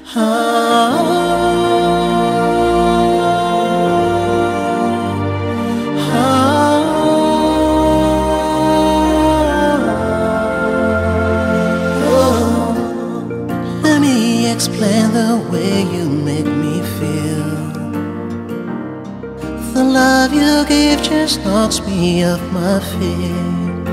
Let me explain the way you make me feel. The love you give just knocks me off my feet.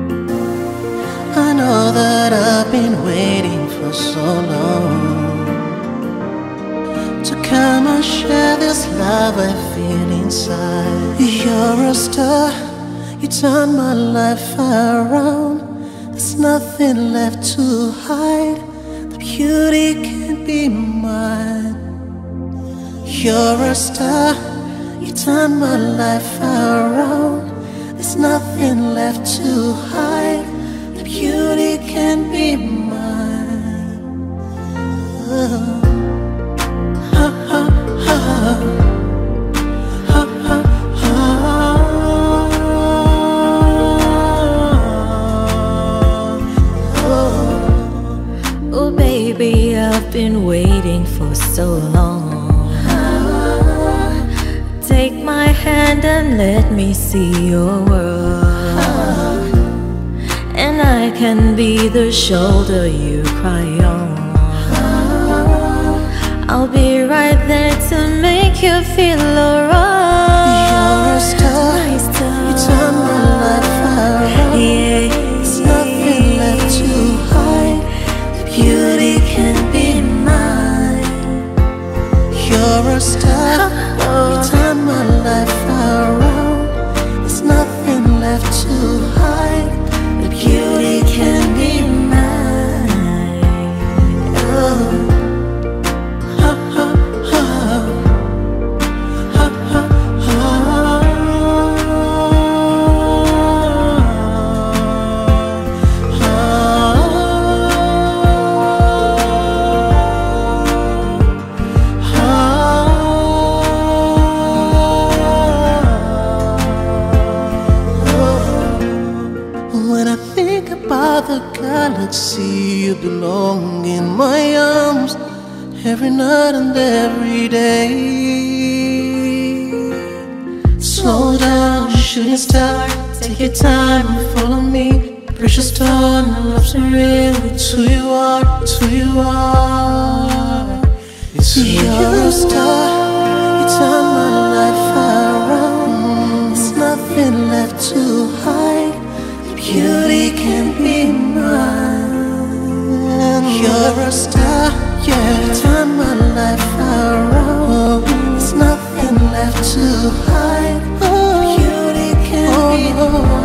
I know that I've been waiting for so long to come and share this love I feel inside. You're a star, you turn my life around. There's nothing left to hide, the beauty can't be mine. You're a star, you turn my life around. There's nothing left to hide, the beauty can be mine. Oh. Ha, ha, ha. Ha, ha, ha. Oh baby, I've been waiting for so long. Take my hand and let me see your world, and I can be the shoulder you cry on. I'll be right there to make you feel alright. You're a star, you turn my life around. Yeah. There's nothing left to hide, the beauty can be mine. You're a star, you turn my life around. There's nothing left to hide, the beauty can be mine. Oh. Ha, ha, ha. Ha, ha, ha. When I think about the galaxy, you belong in my arms every night and every day. Slow down, shooting star, take your time and follow me. Precious stone, love's so real, it's who you are, it's who you are. It's who you're a star, you turn my life around. There's nothing left to hide, the beauty can be mine. You're a star, yeah, you turn my life around. There's nothing left to hide, the beauty can be mine.